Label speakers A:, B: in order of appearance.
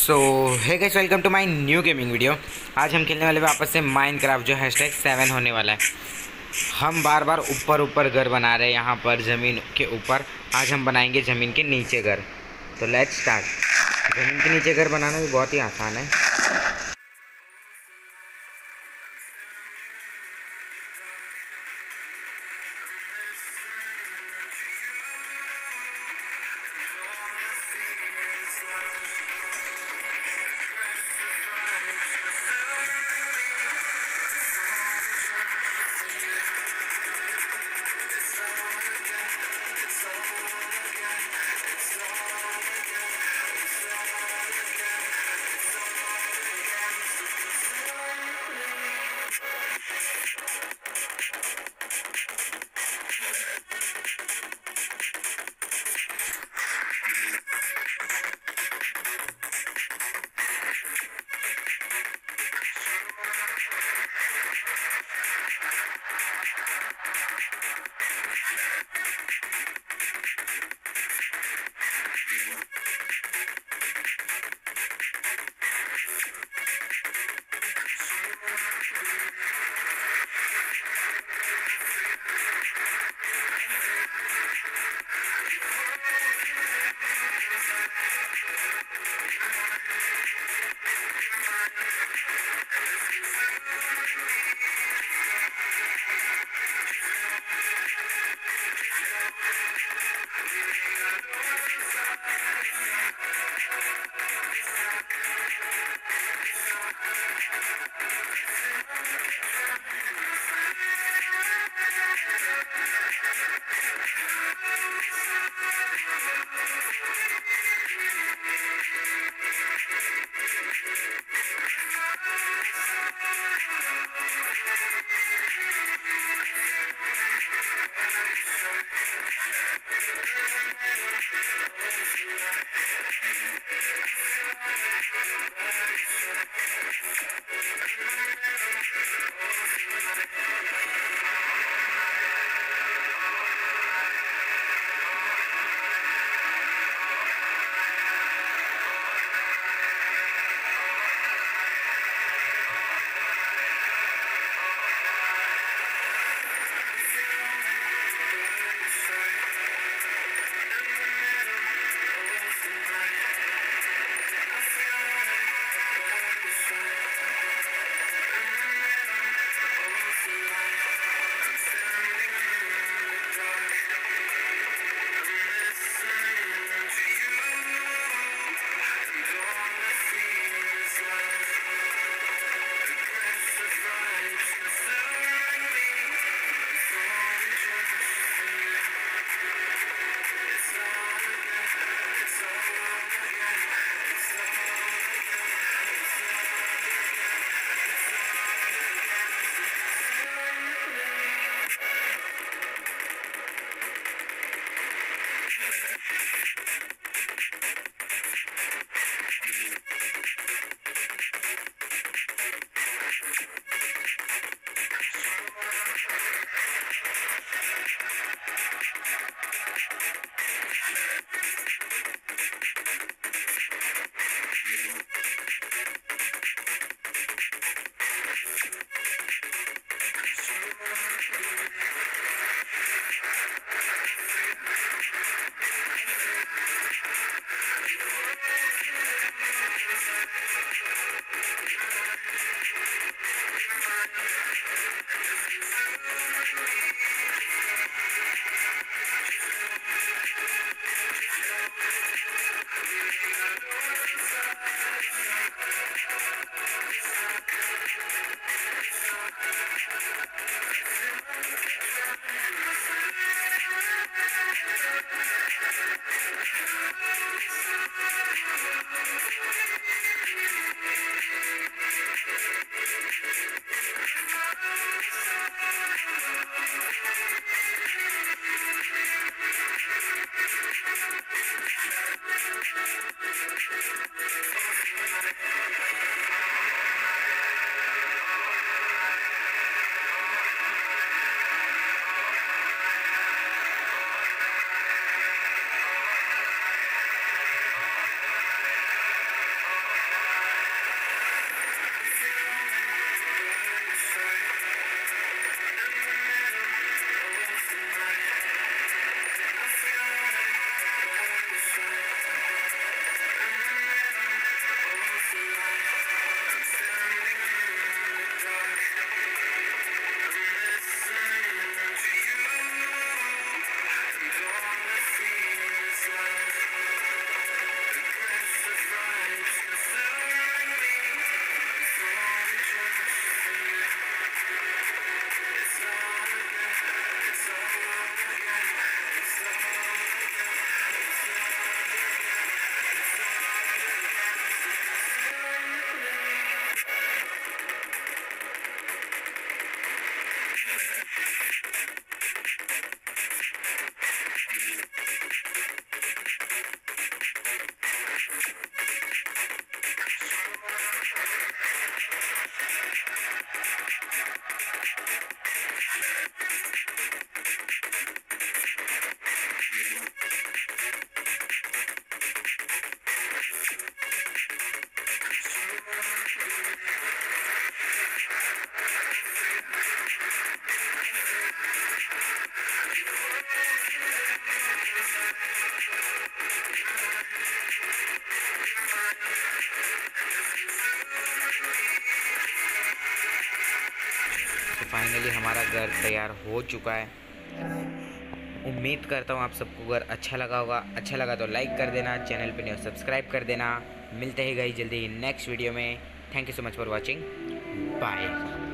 A: So hey guys, welcome to my new gaming video. आज हम खेलने वाले वापस से माइनक्राफ्ट जो #7 होने वाला है। हम बार बार ऊपर ऊपर घर बना रहे हैं, यहाँ पर ज़मीन के ऊपर। आज हम बनाएंगे ज़मीन के नीचे घर। तो लेट्स स्टार्ट। ज़मीन के नीचे घर बनाना भी बहुत ही आसान है। तो फाइनली हमारा घर तैयार हो चुका है। उम्मीद करता हूँ आप सबको घर अच्छा लगा होगा। अच्छा लगा तो लाइक कर देना, चैनल पे नहीं सब्सक्राइब कर देना। मिलते हैं गाइस जल्दी नेक्स्ट वीडियो में। Thank you so much for watching, bye.